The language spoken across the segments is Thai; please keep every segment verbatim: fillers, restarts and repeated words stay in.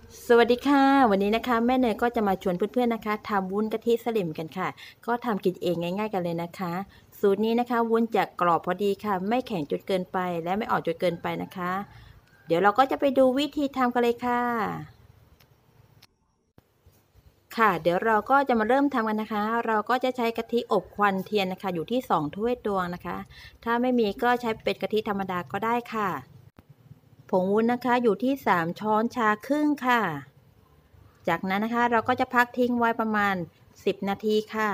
สวัสดีค่ะวันนี้นะคะแม่เนยก็จะมาชวนเพื่อนๆนะคะทำวุ้นกะทิสลิมกันค่ะก็ทำกินเองง่ายๆกันเลยนะคะสูตรนี้นะคะวุ้นจะกรอบพอดีค่ะไม่แข็งจนเกินไปและไม่อ่อนจนเกินไปนะคะเดี๋ยวเราก็จะไปดูวิธีทำกันเลยค่ะค่ะเดี๋ยวเราก็จะมาเริ่มทำกันนะคะเราก็จะใช้กะทิอบควันเทียนนะคะอยู่ที่สองถ้วยตวงนะคะถ้าไม่มีก็ใช้เป็นกะทิธรรมดาก็ได้ค่ะผงวุ้นนะคะอยู่ที่สามช้อนชาครึ่งค่ะจากนั้นนะคะเราก็จะพักทิ้งไว้ประมาณสิบนาทีค่ะ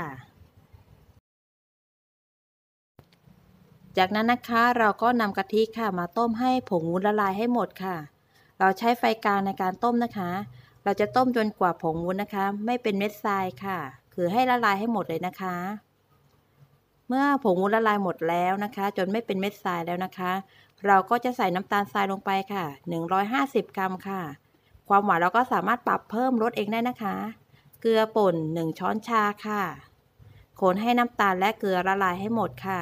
จากนั้นนะคะเราก็นำกะทิค่ะมาต้มให้ผงวุ้นละลายให้หมดค่ะเราใช้ไฟกลางในการต้มนะคะเราจะต้มจนกว่าผงวุ้นนะคะไม่เป็นเม็ดทรายค่ะคือให้ละลายให้หมดเลยนะคะเมื่อผงวุ้นละลายหมดแล้วนะคะจนไม่เป็นเม็ดทรายแล้วนะคะเราก็จะใส่น้ำตาลทรายลงไปค่ะหนึ่งร้อยห้าสิบกรัมค่ะความหวานเราก็สามารถปรับเพิ่มลดเองได้นะคะเกลือป่นหนึ่งช้อนชาค่ะคนให้น้ำตาลและเกลือละลายให้หมดค่ะ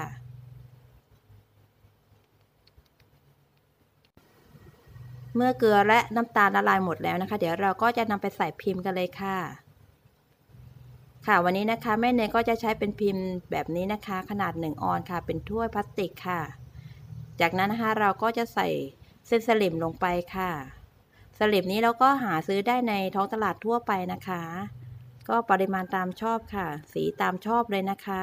เมื่อเกลือและน้ำตาลละลายหมดแล้วนะคะเดี๋ยวเราก็จะนำไปใส่พิมพ์กันเลยค่ะค่ะวันนี้นะคะแม่เนยก็จะใช้เป็นพิมพ์แบบนี้นะคะขนาดหนึ่งออนค่ะเป็นถ้วยพลาสติกค่ะจากนั้นนะคะเราก็จะใส่เส้นสลิมลงไปค่ะสลิมนี้เราก็หาซื้อได้ในท้องตลาดทั่วไปนะคะก็ปริมาณตามชอบค่ะสีตามชอบเลยนะคะ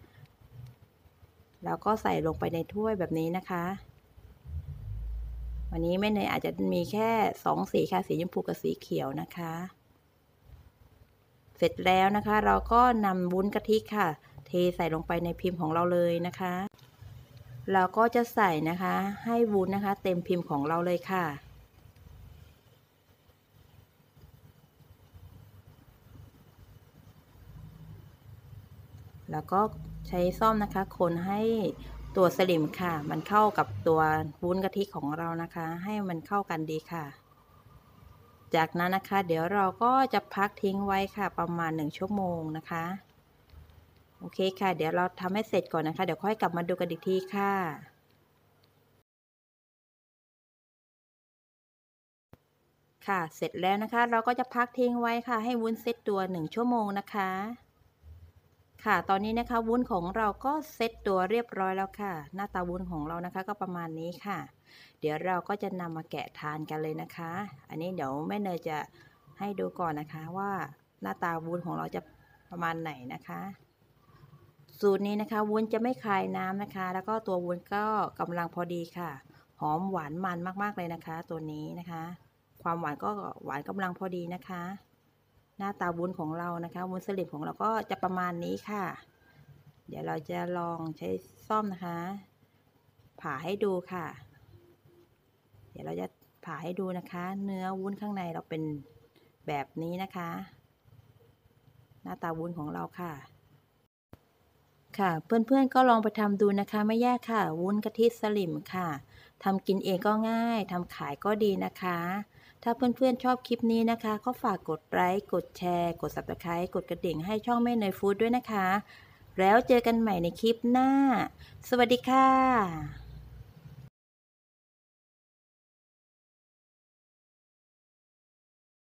แล้วก็ใส่ลงไปในถ้วยแบบนี้นะคะวันนี้แม่เนยอาจจะมีแค่สองสีค่ะสีชมพูกับสีเขียวนะคะเสร็จแล้วนะคะเราก็นำวุ้นกะทิค่ะเทใส่ลงไปในพิมพ์ของเราเลยนะคะเราก็จะใส่นะคะให้วุ้นนะคะเต็มพิมพ์ของเราเลยค่ะแล้วก็ใช้ซ่อมนะคะคนให้ตัวสลิมค่ะมันเข้ากับตัววุ้นกะทิของเรานะคะให้มันเข้ากันดีค่ะจากนั้นนะคะเดี๋ยวเราก็จะพักทิ้งไว้ค่ะประมาณหนึ่งชั่วโมงนะคะโอเคค่ะเดี๋ยวเราทำให้เสร็จก่อนนะคะเดี๋ยวค่อยกลับมาดูกันอีกทีค่ะค่ะเสร็จแล้วนะคะเราก็จะพักทิ้งไว้ค่ะให้วุ้นเซตตัวหนึ่งชั่วโมงนะคะค่ะตอนนี้นะคะวุ้นของเราก็เซตตัวเรียบร้อยแล้วค่ะหน้าตาวุ้นของเรานะคะก็ประมาณนี้ค่ะเดี๋ยวเราก็จะนำมาแกะทานกันเลยนะคะอันนี้เดี๋ยวแม่เนยจะให้ดูก่อนนะคะว่าหน้าตาวุ้นของเราจะประมาณไหนนะคะสูตรนี้นะคะวุ้นจะไม่คายน้ำนะคะแล้วก็ตัววุ้นก็กำลังพอดีค่ะหอมหวานมันมากๆเลยนะคะตัวนี้นะคะความหวานก็หวานกำลังพอดีนะคะหน้าตาวุ้นของเรานะคะวุ้นสลิมของเราก็จะประมาณนี้ค่ะเดี๋ยวเราจะลองใช้ซ่อมนะคะผ่าให้ดูค่ะเดี๋ยวเราจะผ่าให้ดูนะคะเนื้อวุ้นข้างในเราเป็นแบบนี้นะคะหน้าตาวุ้นของเราค่ะค่ะเพื่อนๆก็ลองไปทำดูนะคะไม่ยากค่ะวุ้นกะทิสลิมค่ะทำกินเองก็ง่ายทำขายก็ดีนะคะถ้าเพื่อนๆชอบคลิปนี้นะคะก็ฝากกดไลค์กดแชร์กด ซับสไครบ์ กดกระดิ่งให้ช่องแม่เนยฟู้ดด้วยนะคะแล้วเจอกันใหม่ในคลิปหน้าสวัสดีค่ะ